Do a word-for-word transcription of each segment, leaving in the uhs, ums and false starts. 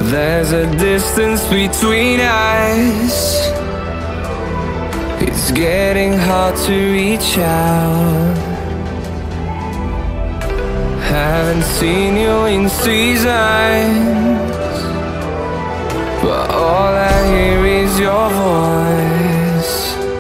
There's a distance between us. It's getting hard to reach out. Haven't seen you in seasons, but all I hear is your voice.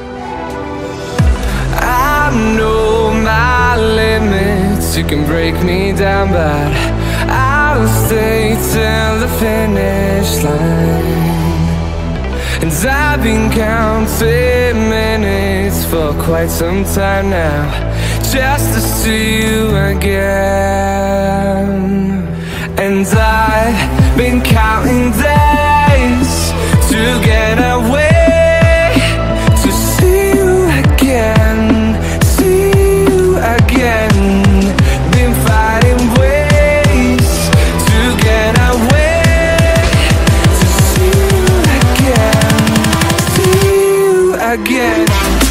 I know my limits, you can break me down, but I'll stay till the finish line. And I've been counting minutes for quite some time now, just to see you again. And I've been counting days to get away, to see you again, see you again. Been fighting ways to get away, to see you again, see you again.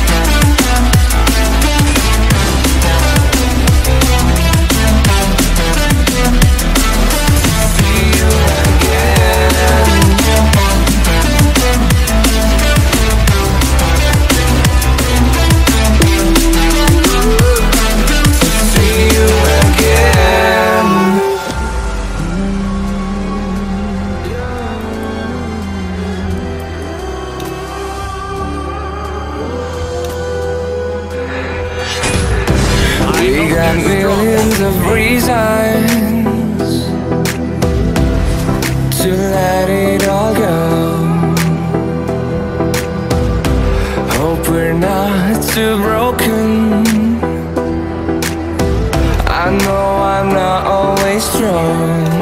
We got millions of reasons to let it all go. Hope we're not too broken. I know I'm not always strong,